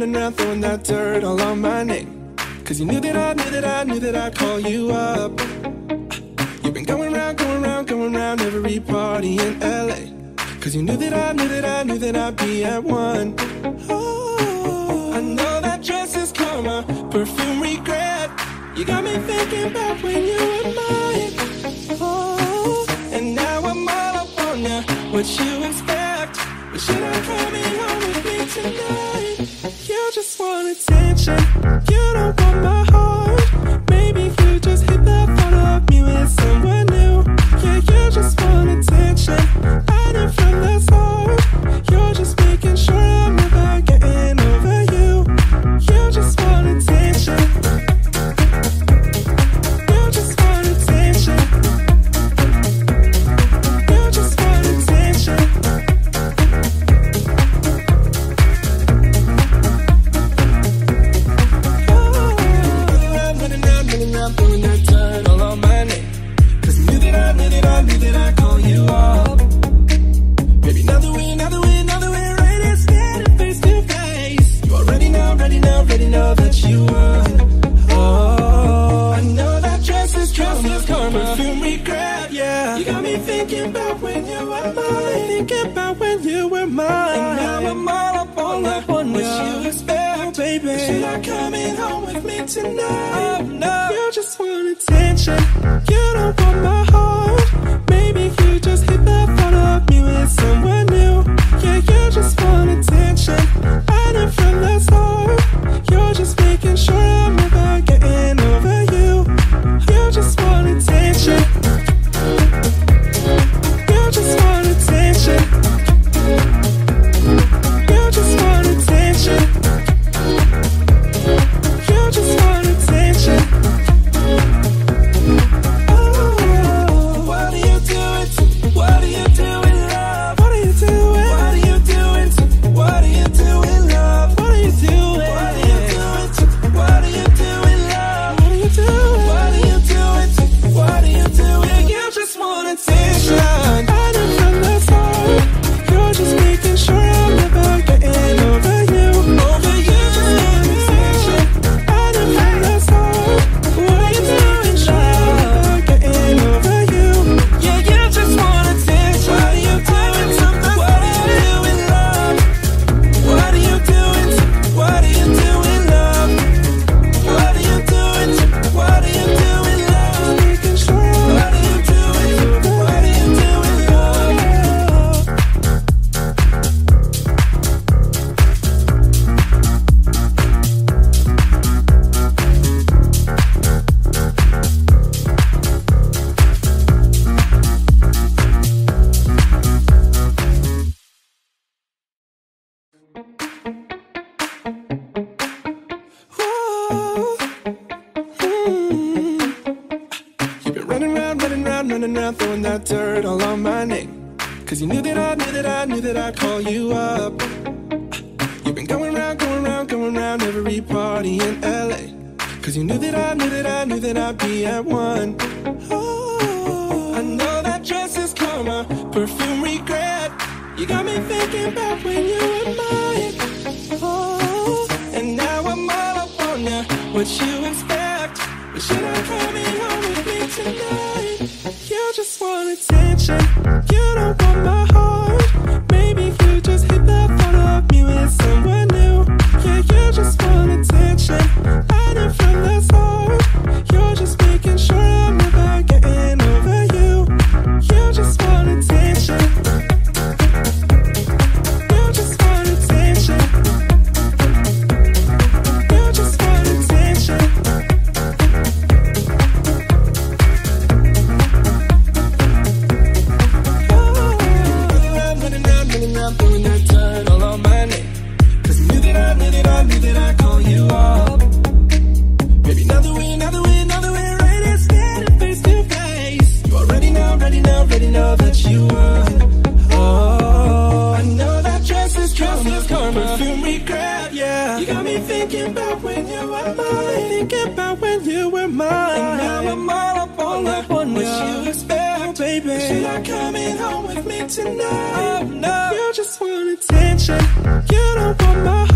running around, throwing that dirt all on my name. Cause you knew that I'd call you up. You've been going round every party in LA. Cause you knew that I'd be at one. Oh, I know that dress is karma, perfume regret. You got me thinking about when you were mine. Oh, and now I'm all up on ya. What you expect? But should I coming home with me tonight? You just want attention. You don't want my heart. Maybe you just hit the thought of me with someone new. Yeah, you just want attention. I didn't from the start. You're just making sure I'm never getting over you. You just want attention. You just want attention. You just want attention. I'm throwing that dirt all on my name. Cause I knew that I'd call you up. Baby, another way, right here, standing face to face. You already know that you would. Oh, I know that dress is karma, perfume regret, yeah. You got me thinking about when you were mine. Thinking about when you were mine. And now I'm all up on that one. What you expect, baby? You're not coming home with me tonight. Oh, no. You just want attention. You don't want my heart. Maybe you just hit the thought of me with someone new. Yeah, you just want attention. I didn't from the start. You're just making sure I'm never getting over you. You just want attention. You just want attention. You just want attention. You just want attention. Oh, what are you doing? What are you doing, love? What are you doing? What are you doing? What are you doing, love? What are you doing? What are you doing? What are you doing, love? What are you doing? What are you doing? What are you doing? You just want attention. I know from the start. You're just making sure I'm never getting over you. Over you. Just want attention. I know from the start. What are you doing? Sure I'm never getting over you. Yeah, you just want attention. What are you doing? What are you doing, love? What are you doing? What are you doing, love? What are you doing? What are you doing, love? Making sure. What are you doing? What are you doing, love? Whoa. You've been running around, throwing that dirt all on my name. Cause you knew that I'd call you up. You've been going round every party in LA. Cause you knew that I'd be at one. Oh, I know that dress is karma, perfume regret. You got me thinking about when you were mine. Oh, and now I'm all up on ya. What you expect? But should I coming home with me tonight? You just want attention. You don't want my heart. Maybe you just hit the thought of me with someone new. Yeah, you just want attention. I didn't from the start. You're just making sure I'm never getting over you. You just want attention. You just want attention. You just want attention. I'm throwing that dirt all on my name. Cause I knew that I'd call you up. Baby, another way, right here, standing face to face. You already know that you would. Oh, I know that dress is karma, perfume regret, yeah. You got me thinking about when you were mine. Thinking about when you were mine. And now I'm all up on that one. What you expect, baby? You're not coming home with me tonight. Oh, no. You just want attention. You don't want my